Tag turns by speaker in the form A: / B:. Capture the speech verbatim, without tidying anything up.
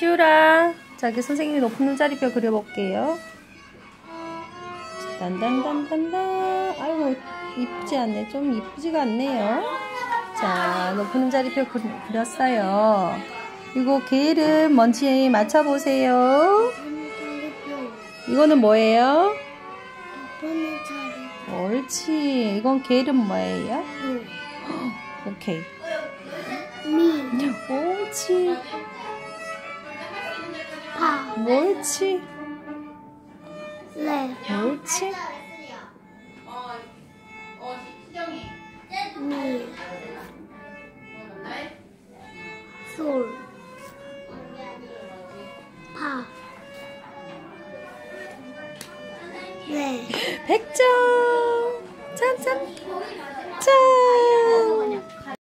A: 시우라, 자기 선생님이 높은 눈자리표 그려볼게요. 딴딴딴딴딴. 아이고, 이쁘지 않네. 좀 이쁘지가 않네요. 자, 높은 눈자리표 그렸어요. 이거 개 이름 뭔지 맞춰보세요. 이거는 뭐예요? 옳지. 이건 개 이름 뭐예요?
B: 응.
A: 오케이.
B: 미.
A: 옳지.
B: 파.
A: 옳지.
B: 레.
A: 옳지.
B: 미. 솔. 파. 레.
A: 백 점. 짠짠. 짠.